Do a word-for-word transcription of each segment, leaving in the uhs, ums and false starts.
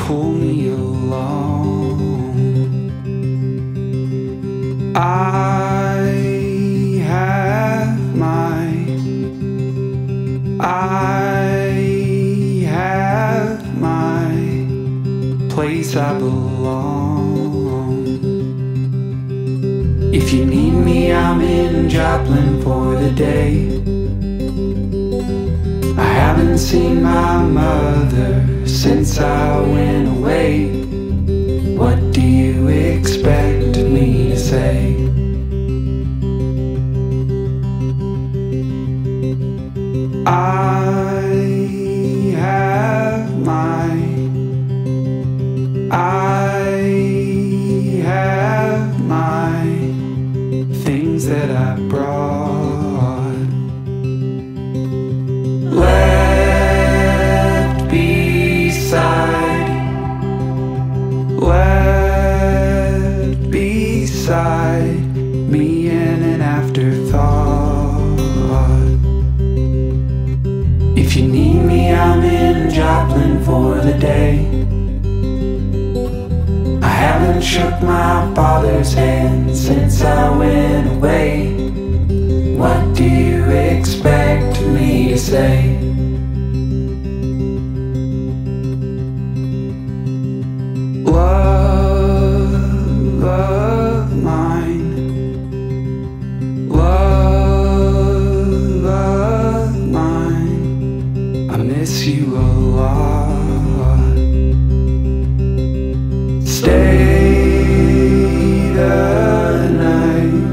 pull me along. I have my, I have my place I belong. If you need me, I'm in Joplin for the day. I haven't seen my mother since I went away. What do you expect me to say? I have my, I have my things that I brought, left beside, left beside me in an afterthought. If you need me, I'm in Joplin for the day. I haven't shook my father's hand since I went away. What do you expect me to say? Love of mine, love of mine, I miss you a lot. Stay the night,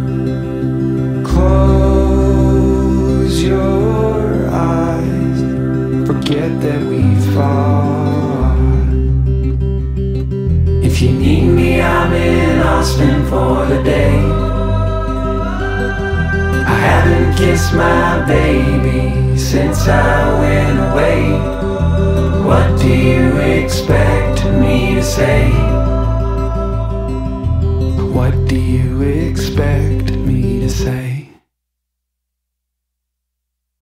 close your eyes, forget that we fought. If you need me, I'm in Austin for the day. I haven't kissed my baby since I went away. What do you expect me to say? What do you expect me to say?